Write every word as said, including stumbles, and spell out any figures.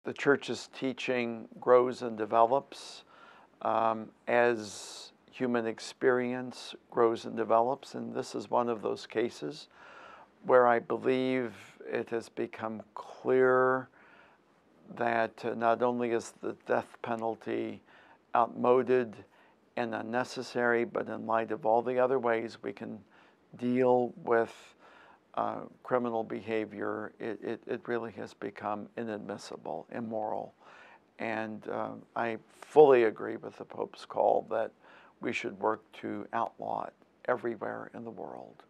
the Church's teaching grows and develops um, as human experience grows and develops, and this is one of those cases where I believe it has become clear that uh, not only is the death penalty outmoded and unnecessary, but in light of all the other ways we can deal with uh, criminal behavior, it, it, it really has become inadmissible, immoral. And uh, I fully agree with the Pope's call that we should work to outlaw it everywhere in the world.